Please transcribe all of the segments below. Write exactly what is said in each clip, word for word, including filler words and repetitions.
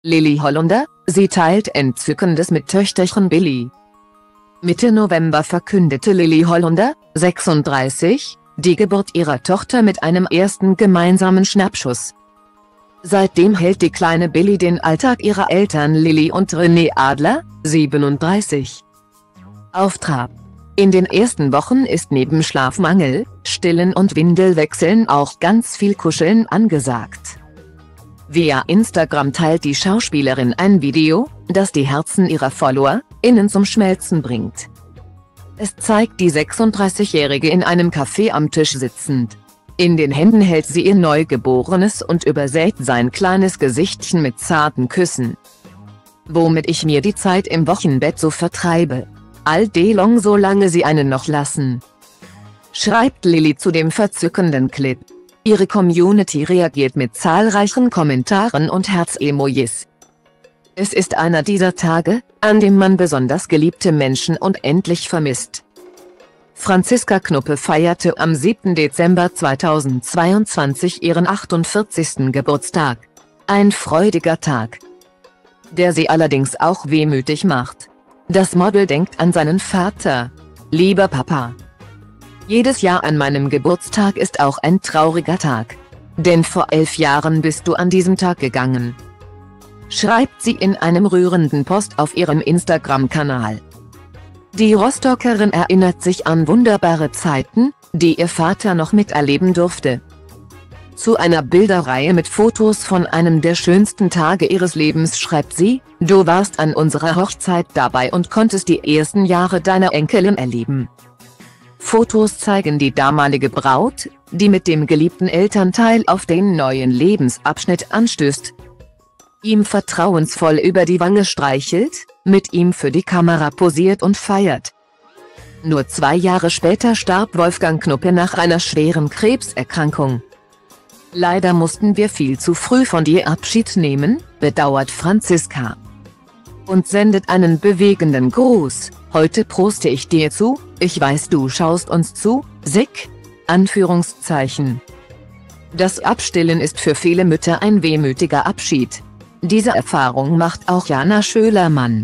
Lily Hollunder, sie teilt Entzückendes mit Töchterchen Billy. Mitte November verkündete Lily Hollunder, sechsunddreißig, die Geburt ihrer Tochter mit einem ersten gemeinsamen Schnappschuss. Seitdem hält die kleine Billy den Alltag ihrer Eltern Lily und René Adler, siebenunddreißig, auf Trab. In den ersten Wochen ist neben Schlafmangel, Stillen und Windelwechseln auch ganz viel Kuscheln angesagt. Via Instagram teilt die Schauspielerin ein Video, das die Herzen ihrer FollowerInnen zum Schmelzen bringt. Es zeigt die sechsunddreißigjährige in einem Café am Tisch sitzend. In den Händen hält sie ihr Neugeborenes und übersät sein kleines Gesichtchen mit zarten Küssen. Womit ich mir die Zeit im Wochenbett so vertreibe. All day long, solange sie einen noch lassen. Schreibt Lily zu dem verzückenden Clip. Ihre Community reagiert mit zahlreichen Kommentaren und Herz-Emojis. Es ist einer dieser Tage, an dem man besonders geliebte Menschen unendlich vermisst. Franziska Knuppe feierte am siebten Dezember zweitausendzweiundzwanzig ihren achtundvierzigsten Geburtstag. Ein freudiger Tag, der sie allerdings auch wehmütig macht. Das Model denkt an seinen Vater. Lieber Papa, jedes Jahr an meinem Geburtstag ist auch ein trauriger Tag. Denn vor elf Jahren bist du an diesem Tag gegangen. Schreibt sie in einem rührenden Post auf ihrem Instagram-Kanal. Die Rostockerin erinnert sich an wunderbare Zeiten, die ihr Vater noch miterleben durfte. Zu einer Bilderreihe mit Fotos von einem der schönsten Tage ihres Lebens schreibt sie: Du warst an unserer Hochzeit dabei und konntest die ersten Jahre deiner Enkelin erleben. Fotos zeigen die damalige Braut, die mit dem geliebten Elternteil auf den neuen Lebensabschnitt anstößt, ihm vertrauensvoll über die Wange streichelt, mit ihm für die Kamera posiert und feiert. Nur zwei Jahre später starb Wolfgang Knuppe nach einer schweren Krebserkrankung. Leider mussten wir viel zu früh von dir Abschied nehmen, bedauert Franziska. Und sendet einen bewegenden Gruß: Heute proste ich dir zu, ich weiß du schaust uns zu, Sick! Anführungszeichen. Das Abstillen ist für viele Mütter ein wehmütiger Abschied. Diese Erfahrung macht auch Jana Schölermann,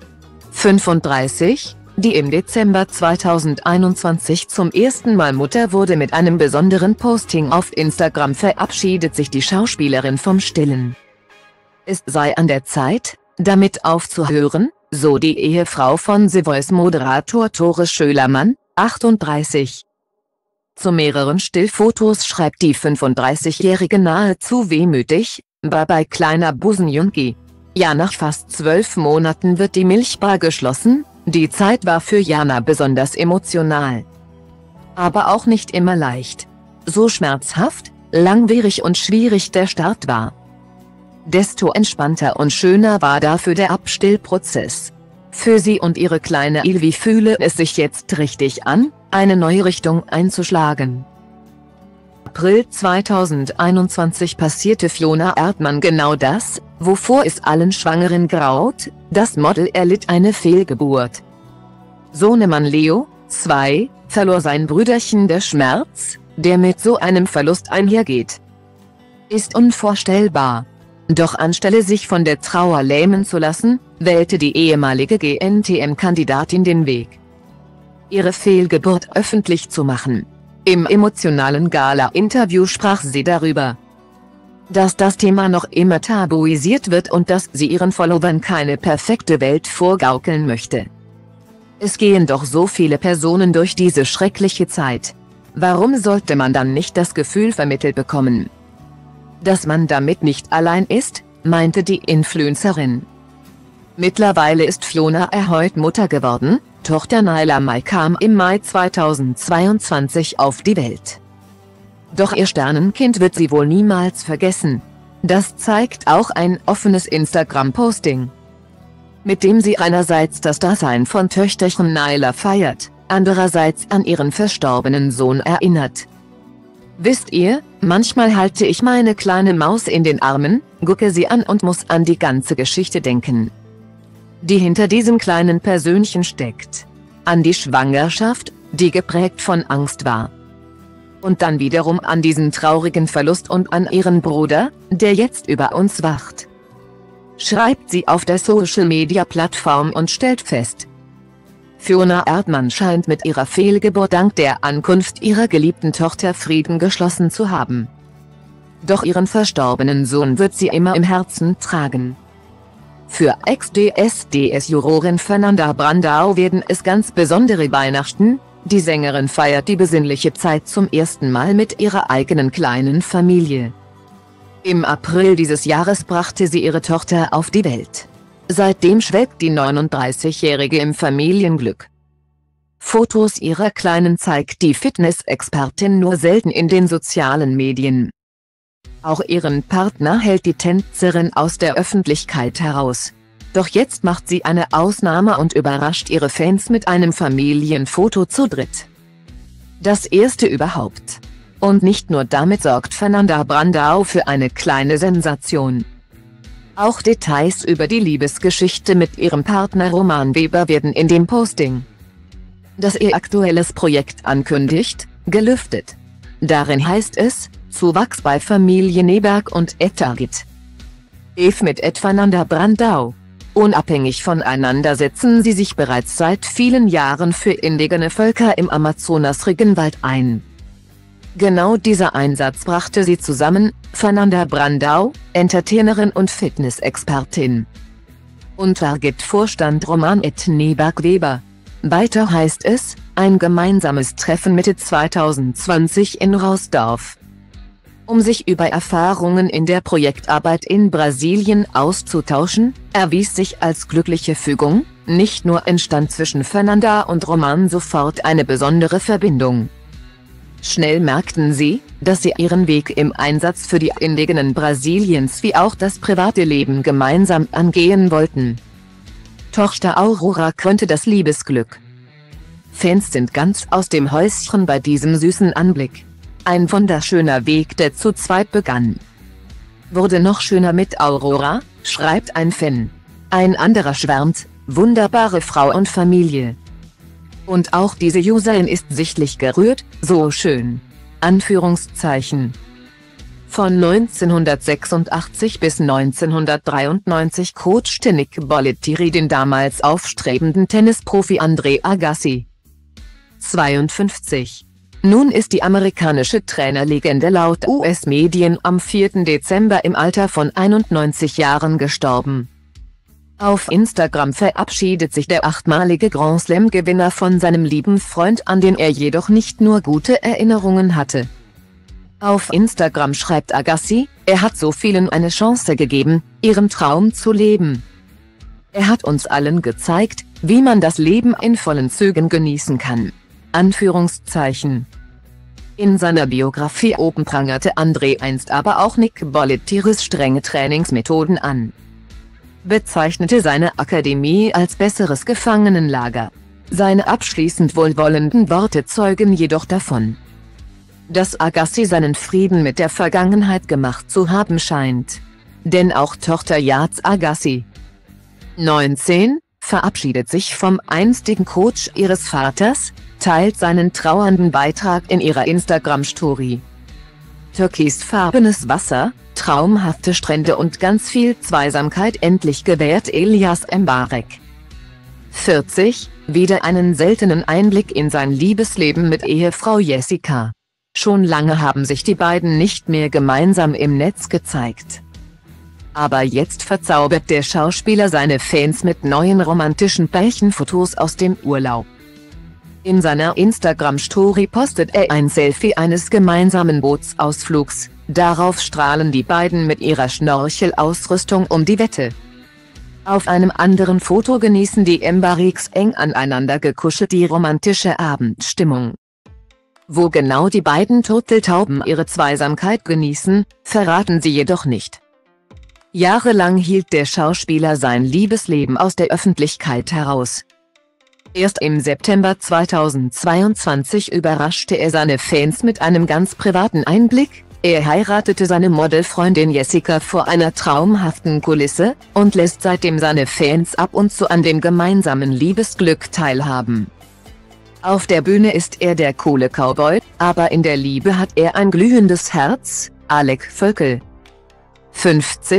fünfunddreißig, die im Dezember zweitausendeinundzwanzig zum ersten Mal Mutter wurde. Mit einem besonderen Posting auf Instagram verabschiedet sich die Schauspielerin vom Stillen. Es sei an der Zeit, damit aufzuhören, so die Ehefrau von The Voice-Moderator Tore Schölermann, achtunddreißig. Zu mehreren Stillfotos schreibt die fünfunddreißigjährige nahezu wehmütig: Bye-bye kleiner Busenjunkie. Ja, nach fast zwölf Monaten wird die Milchbar geschlossen. Die Zeit war für Jana besonders emotional. Aber auch nicht immer leicht. So schmerzhaft, langwierig und schwierig der Start war, desto entspannter und schöner war dafür der Abstillprozess. Für sie und ihre kleine Ilvi fühle es sich jetzt richtig an, eine neue Richtung einzuschlagen. April zweitausendeinundzwanzig passierte Fiona Erdmann genau das, wovor es allen Schwangeren graut: Das Model erlitt eine Fehlgeburt. Sohnemann Leo, zwei, verlor sein Brüderchen. Der Schmerz, der mit so einem Verlust einhergeht, ist unvorstellbar. Doch anstelle sich von der Trauer lähmen zu lassen, wählte die ehemalige G N T M-Kandidatin den Weg, ihre Fehlgeburt öffentlich zu machen. Im emotionalen Gala-Interview sprach sie darüber, dass das Thema noch immer tabuisiert wird und dass sie ihren Followern keine perfekte Welt vorgaukeln möchte. Es gehen doch so viele Personen durch diese schreckliche Zeit. Warum sollte man dann nicht das Gefühl vermittelt bekommen, dass man damit nicht allein ist, meinte die Influencerin. Mittlerweile ist Fiona erneut Mutter geworden. Tochter Nyla Mai kam im Mai zweitausendzweiundzwanzig auf die Welt. Doch ihr Sternenkind wird sie wohl niemals vergessen. Das zeigt auch ein offenes Instagram-Posting, mit dem sie einerseits das Dasein von Töchterchen Nyla feiert, andererseits an ihren verstorbenen Sohn erinnert. Wisst ihr, manchmal halte ich meine kleine Maus in den Armen, gucke sie an und muss an die ganze Geschichte denken, die hinter diesem kleinen Persönchen steckt. An die Schwangerschaft, die geprägt von Angst war. Und dann wiederum an diesen traurigen Verlust und an ihren Bruder, der jetzt über uns wacht. schreibt sie auf der Social-Media-Plattform und stellt fest: Fiona Erdmann scheint mit ihrer Fehlgeburt dank der Ankunft ihrer geliebten Tochter Frieden geschlossen zu haben. Doch ihren verstorbenen Sohn wird sie immer im Herzen tragen. Für Ex-D S D S-Jurorin Fernanda Brandão werden es ganz besondere Weihnachten. Die Sängerin feiert die besinnliche Zeit zum ersten Mal mit ihrer eigenen kleinen Familie. Im April dieses Jahres brachte sie ihre Tochter auf die Welt. Seitdem schwelgt die neununddreißigjährige im Familienglück. Fotos ihrer Kleinen zeigt die Fitness-Expertin nur selten in den sozialen Medien. Auch ihren Partner hält die Tänzerin aus der Öffentlichkeit heraus. Doch jetzt macht sie eine Ausnahme und überrascht ihre Fans mit einem Familienfoto zu dritt. Das erste überhaupt. Und nicht nur damit sorgt Fernanda Brandão für eine kleine Sensation. Auch Details über die Liebesgeschichte mit ihrem Partner Roman Weber werden in dem Posting, das ihr aktuelles Projekt ankündigt, gelüftet. Darin heißt es: Zuwachs bei Familie Neberg und Etagit. Eve mit Ed Fernanda Brandão. Unabhängig voneinander setzen sie sich bereits seit vielen Jahren für indigene Völker im Amazonas-Regenwald ein. Genau dieser Einsatz brachte sie zusammen, Fernanda Brandão, Entertainerin und Fitness-Expertin. Und Target-Vorstand Roman Ed Neberg Weber. Weiter heißt es: ein gemeinsames Treffen Mitte zweitausendzwanzig in Rausdorf, um sich über Erfahrungen in der Projektarbeit in Brasilien auszutauschen, erwies sich als glückliche Fügung. Nicht nur entstand zwischen Fernanda und Roman sofort eine besondere Verbindung. Schnell merkten sie, dass sie ihren Weg im Einsatz für die Indigenen Brasiliens wie auch das private Leben gemeinsam angehen wollten. Tochter Aurora krönte das Liebesglück. Fans sind ganz aus dem Häuschen bei diesem süßen Anblick. Ein wunderschöner Weg, der zu zweit begann. Wurde noch schöner mit Aurora, schreibt ein Fan. Ein anderer schwärmt: wunderbare Frau und Familie. Und auch diese Userin ist sichtlich gerührt: so schön. Anführungszeichen. Von neunzehnhundertsechsundachtzig bis neunzehnhundertdreiundneunzig coachte Nick Bollettieri den damals aufstrebenden Tennisprofi Andre Agassi. zweiundfünfzig. Nun ist die amerikanische Trainerlegende laut U S-Medien am vierten Dezember im Alter von einundneunzig Jahren gestorben. Auf Instagram verabschiedet sich der achtmalige Grand Slam-Gewinner von seinem lieben Freund, an den er jedoch nicht nur gute Erinnerungen hatte. Auf Instagram schreibt Agassi: er hat so vielen eine Chance gegeben, ihren Traum zu leben. Er hat uns allen gezeigt, wie man das Leben in vollen Zügen genießen kann. Anführungszeichen. In seiner Biografie oben prangerte Andre einst aber auch Nick Bollettieris strenge Trainingsmethoden an. Bezeichnete seine Akademie als besseres Gefangenenlager. Seine abschließend wohlwollenden Worte zeugen jedoch davon, dass Agassi seinen Frieden mit der Vergangenheit gemacht zu haben scheint. Denn auch Tochter Yaz Agassi, neunzehn, verabschiedet sich vom einstigen Coach ihres Vaters, teilt seinen trauernden Beitrag in ihrer Instagram-Story. Türkisfarbenes Wasser, traumhafte Strände und ganz viel Zweisamkeit endlich gewährt Elias Mbarek. vierzig, wieder einen seltenen Einblick in sein Liebesleben mit Ehefrau Jessica. Schon lange haben sich die beiden nicht mehr gemeinsam im Netz gezeigt. Aber jetzt verzaubert der Schauspieler seine Fans mit neuen romantischen Pärchenfotos aus dem Urlaub. In seiner Instagram-Story postet er ein Selfie eines gemeinsamen Bootsausflugs, darauf strahlen die beiden mit ihrer Schnorchelausrüstung um die Wette. Auf einem anderen Foto genießen die Mbareks eng aneinander gekuschelt die romantische Abendstimmung. Wo genau die beiden Turteltauben ihre Zweisamkeit genießen, verraten sie jedoch nicht. Jahrelang hielt der Schauspieler sein Liebesleben aus der Öffentlichkeit heraus. Erst im September zweitausendzweiundzwanzig überraschte er seine Fans mit einem ganz privaten Einblick: er heiratete seine Modelfreundin Jessica vor einer traumhaften Kulisse, und lässt seitdem seine Fans ab und zu an dem gemeinsamen Liebesglück teilhaben. Auf der Bühne ist er der coole Cowboy, aber in der Liebe hat er ein glühendes Herz. Alec Völkel. fünfzig,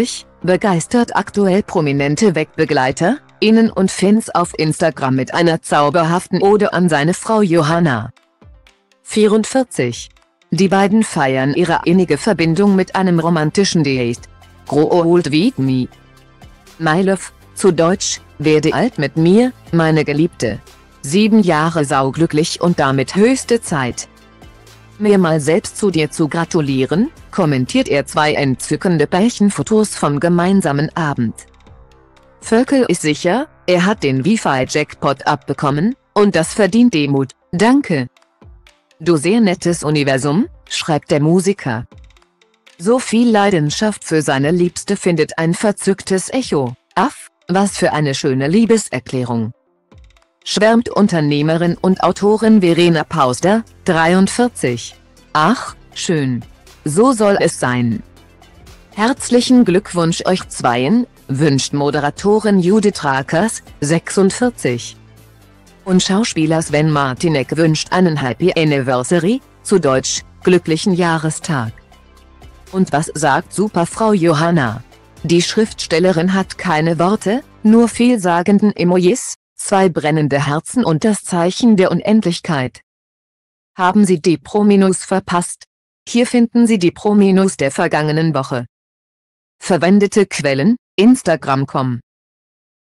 begeistert aktuell prominente Wegbegleiter, Innen und Fans auf Instagram mit einer zauberhaften Ode an seine Frau Johanna. vierundvierzig. Die beiden feiern ihre innige Verbindung mit einem romantischen Date. Grow old with me. My love, zu Deutsch, werde alt mit mir, meine Geliebte. Sieben Jahre sauglücklich und damit höchste Zeit, mir mal selbst zu dir zu gratulieren, kommentiert er zwei entzückende Pärchenfotos vom gemeinsamen Abend. Völkel ist sicher, er hat den Wi-Fi-Jackpot abbekommen, und das verdient Demut, danke. Du sehr nettes Universum, schreibt der Musiker. So viel Leidenschaft für seine Liebste findet ein verzücktes Echo. Aff, was für eine schöne Liebeserklärung. Schwärmt Unternehmerin und Autorin Verena Pauster, dreiundvierzig. Ach, schön. So soll es sein. Herzlichen Glückwunsch euch Zweien, wünscht Moderatorin Judith Rakers, sechsundvierzig. Und Schauspieler Sven Martinek wünscht einen Happy Anniversary, zu Deutsch, glücklichen Jahrestag. Und was sagt Superfrau Johanna? Die Schriftstellerin hat keine Worte, nur vielsagenden Emojis, zwei brennende Herzen und das Zeichen der Unendlichkeit. Haben Sie die Promi-News verpasst? Hier finden Sie die Promi-News der vergangenen Woche. Verwendete Quellen: Instagram punkt com